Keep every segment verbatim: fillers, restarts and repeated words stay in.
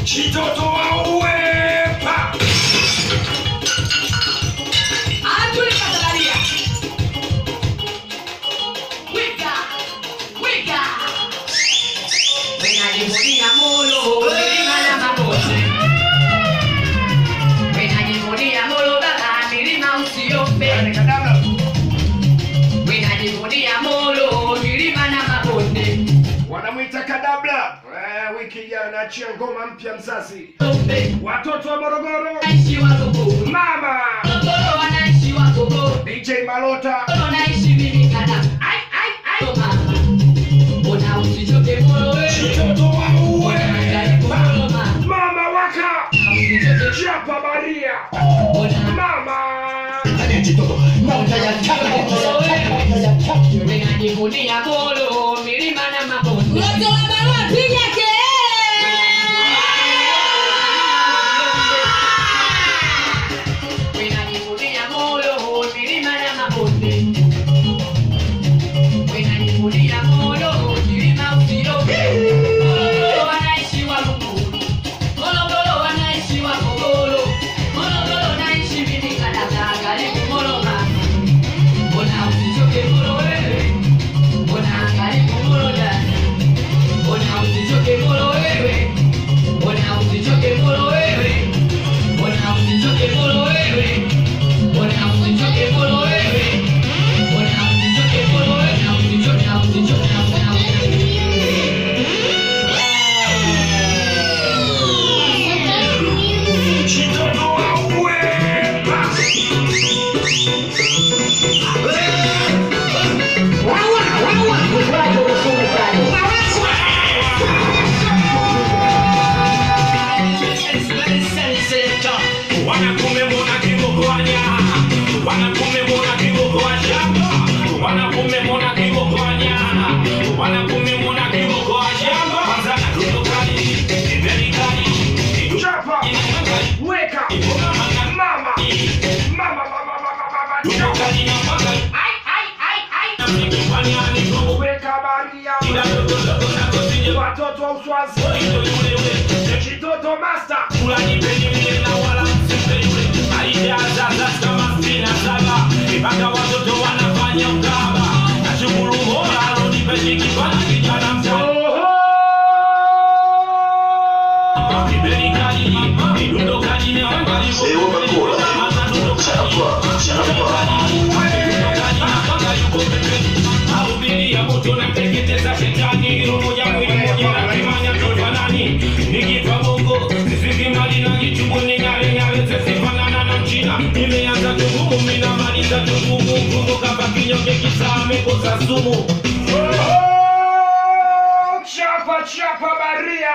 Chitoto wa uwepa. Atuli Katalaria. Wika, wika. Venga jimunia molo, milima na mabonde. Venga jimunia molo, baba milima usiope. Venga jimunia molo, milima na mabonde. Wanamuita Kadabla. Eh, wiki jana achia ngoma mpya mzazi. Watoto wa Morogoro. Naishi wa Gogo. Mama. Morogoro wanaishi wa Gogo. D J Malota. Wanaishi mimi kada. Ai ai ai. Mama. Ona usichoke moro wewe. Chitoto wa uwepa. Mama waka. Usichoke Chapa Maria. Ona Mama. Nani Chitoto? Mama ya chapa ya chapa. Venga jivunia molo, milima na mabonde. Watu wa barua piga kelele. Venga jivunia molo, milima na mabonde. Venga jivunia molo, milima usiope. Morogoro wanaishi wa Luguru. Morogoro wanaishi wa Gogoro. Morogoro naishi mimi kadaka, karibu molo mama. Ona usichoke molo wewe. Ona karibu molo dada. Ona usichoke molo wewe. Ona usichoke molo wewe. Ona usichoke molo wewe. Ona usichoke molo wewe. Ona usichoke molo wewe. Na usichoke, na usichoke, na usichoke. Chitoto wa uwepa. Wanakume mona kiboko wanya, wanakume mona kiboko wanya, wanakume mona kiboko wanya, wanakume mona kiboko wanya. Kwanza na dundo kali, iberi kali, Chapa. Weka. Mama. Mama mama mama mama. dundo kali na manga. Ai ai ai ai. Na mimi wanya ni gogo. Weka Maria. Ina dodo dodo na kosinye. Watoto wa Uswazi. Ito yule yule. Chitoto master. Kula ni penye yule na wala msipe yule. Aida zaza kama sina saba. Ipaka watoto wanafanya ukaba. Nashukuru Mola alonipe kibali kijana mzee. Iberi kali, idundo kali na wangali. Ewa Bakora. Chapa, chapa. Chapa chapa Maria.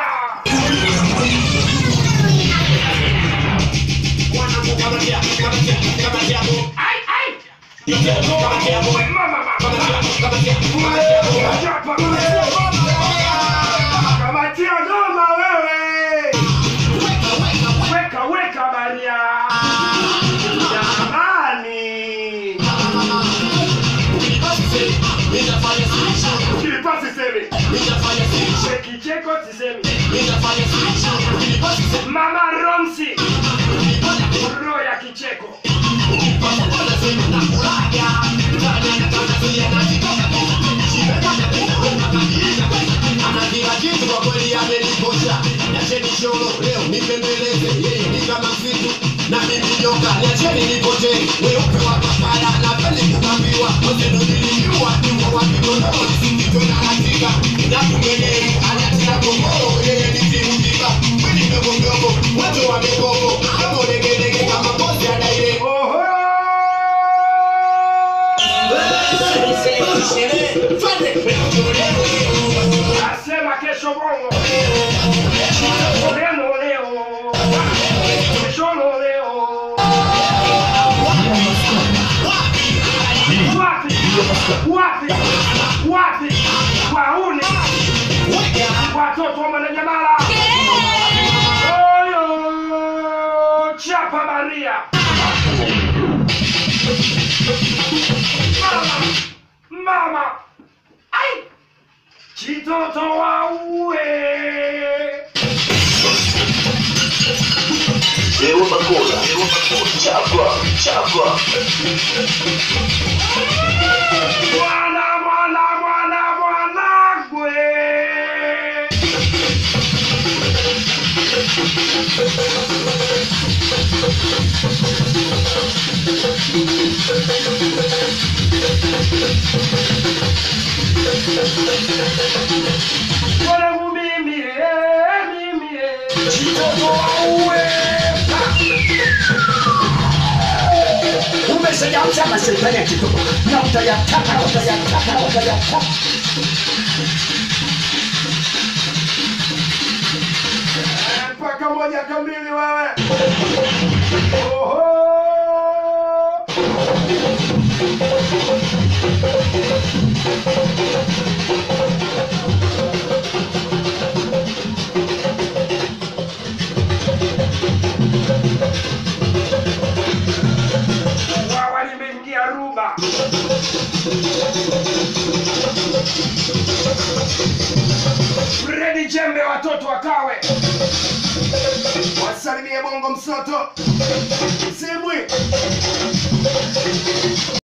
Ai ai. Mama mama. Chapa. Kamatia goma wewe. Weka weka Maria. Jamani. Kilipasi semi. Kicheko sisemi. Mama Romsi. Roho ya kicheko. Anakila kitu kwa kweli amenikosha. Niacheni sholo leo nipembeleze. Yeye ni kama msitu na mimi nyoka. Niacheni nipotee. Weupe wa kafara na pele kukambiwa. Wote ndo nilijua ni wa wapi kondoo. Sikito na katika na kumenei. Anatia kongoro yeye ni timu tiba. Mwili mdogo mdogo watu wamegogo. Kama dege dege kama bosi adaire. Oho. Nasema kesho bongo. Leo leo. Kesho leo. Wapi? Wapi? Wapi? Wauni. Watoto wa Mwananyamala. Oyo. Chapa Maria. Mama. Mama. Ai. Chitoto wa uwe. Mzee wa Makola, chapa, chapa. Mwana mwana mwana mwana gwe. Mwana mimi eh mimi eh. Chitoto auwe. Umeshaamsha mashetani ya kitoto na utayataka utayataka utayataka. Mpaka moja kamili wewe. Oho. Wawa limeingia ruba. Fredi Jembe watoto wakawe. Wasalimie Bongo Msoto. Simwi.